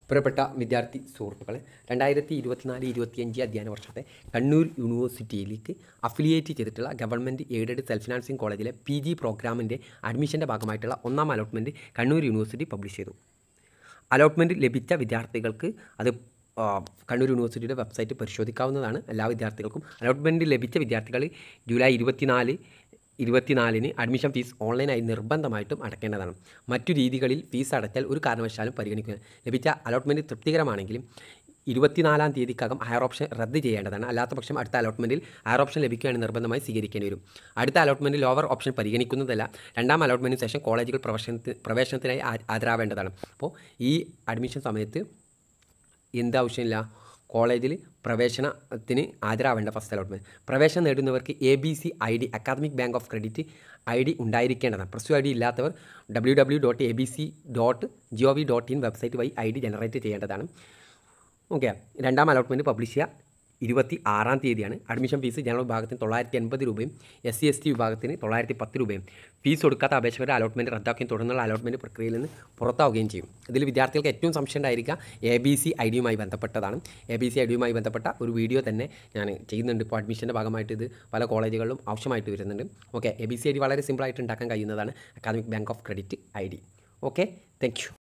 പ്രിയപ്പെട്ട വിദ്യാർത്ഥി സുഹൃത്തുക്കളെ 2024-25 അധ്യയന വർഷത്തെ കണ്ണൂർ യൂണിവേഴ്സിറ്റിയിലേക്ക് അഫിലിയേറ്റ് ചെയ്തിട്ടുള്ള ഗവൺമെൻറ് എയ്ഡഡ് സെൽഫ് ഫിനാൻസിങ് കോളേജിലെ PG പ്രോഗ്രാമിൻ്റെ അഡ്മിഷൻ്റെ ഭാഗമായിട്ടുള്ള ഒന്നാം അലോട്ട്മെൻറ്റ് കണ്ണൂർ യൂണിവേഴ്സിറ്റി പബ്ലിഷ് ചെയ്തു. അലോട്ട്മെൻറ്റ് ലഭിച്ച വിദ്യാർത്ഥികൾക്ക് അത് കണ്ണൂർ യൂണിവേഴ്സിറ്റിയുടെ വെബ്സൈറ്റ് പരിശോധിക്കാവുന്നതാണ്. എല്ലാ വിദ്യാർത്ഥികൾക്കും അലോട്ട്മെൻറ്റ് ലഭിച്ച വിദ്യാർത്ഥികൾ ജൂലൈ 24-ന് അഡ്മിഷൻ ഫീസ് ഓൺലൈനായി നിർബന്ധമായിട്ടും അടയ്ക്കേണ്ടതാണ്. മറ്റു രീതികളിൽ ഫീസ് അടച്ചാൽ ഒരു കാരണവശാലും പരിഗണിക്കുക. ലഭിച്ച അലോട്ട്മെൻറ്റ് തൃപ്തികരമാണെങ്കിലും 24-ാം തീയതിക്കകം ഹയർ ഓപ്ഷൻ റദ്ദ് ചെയ്യേണ്ടതാണ്. അല്ലാത്ത പക്ഷം അടുത്ത അലോട്ട്മെൻറ്റിൽ ഹയർ ഓപ്ഷൻ ലഭിക്കുകയാണെങ്കിൽ നിർബന്ധമായി സ്വീകരിക്കേണ്ടി വരും. അടുത്ത അലോട്ട്മെൻറ്റിൽ ലോവർ ഓപ്ഷൻ പരിഗണിക്കുന്നതല്ല. രണ്ടാം അലോട്ട്മെൻറ്റിന് ശേഷം കോളേജുകൾ പ്രവേശനത്തിനായി ഹാജരാവേണ്ടതാണ്. അപ്പോൾ ഈ അഡ്മിഷൻ സമയത്ത് എന്താവശ്യമില്ല, കോളേജിൽ പ്രവേശനത്തിന് ഹാജരാവേണ്ട ഫസ്റ്റ് അലോട്ട്മെൻറ്റ്. പ്രവേശനം നേടുന്നവർക്ക് ABC ID academic bank of credit ID ഉണ്ടായിരിക്കേണ്ടതാണ്. പ്ലസ് ടു ID ഇല്ലാത്തവർ www.abc.gov.in വെബ്സൈറ്റ് വഴി ID ജനറേറ്റ് ചെയ്യേണ്ടതാണ്. ഓക്കെ, രണ്ടാം അലോട്ട്മെൻറ്റ് പബ്ലിഷ് ചെയ്യുക 26-ാം തീയതിയാണ്. അഡ്മിഷൻ ഫീസ് ജനറൽ വിഭാഗത്തിന് 980 രൂപയും SC/ST വിഭാഗത്തിന് 910 രൂപയും. ഫീസ് കൊടുക്കാത്ത അപേക്ഷകരുടെ അലോട്ട്മെൻറ്റ് റദ്ദാക്കുകയും തുടർന്നുള്ള അലോട്ട്മെൻറ്റ് പ്രക്രിയയിൽ നിന്ന് പുറത്താവുകയും ചെയ്യും. ഇതിൽ വിദ്യാർത്ഥികൾക്ക് ഏറ്റവും സംശയം ഉണ്ടായിരിക്കുക ABC IDയുമായി ബന്ധപ്പെട്ടതാണ്. ABC IDയുമായി ബന്ധപ്പെട്ട ഒരു വീഡിയോ തന്നെ ഞാൻ ചെയ്യുന്നുണ്ട്. ഇപ്പോൾ അഡ്മിഷൻ്റെ ഭാഗമായിട്ട് ഇത് പല കോളേജുകളിലും ആവശ്യമായിട്ട് വരുന്നുണ്ട്. ഓക്കെ, ABC ID വളരെ സിമ്പിളായിട്ട് ഉണ്ടാക്കാൻ കഴിയുന്നതാണ്. Academic bank of credit ID. Okay, thank U.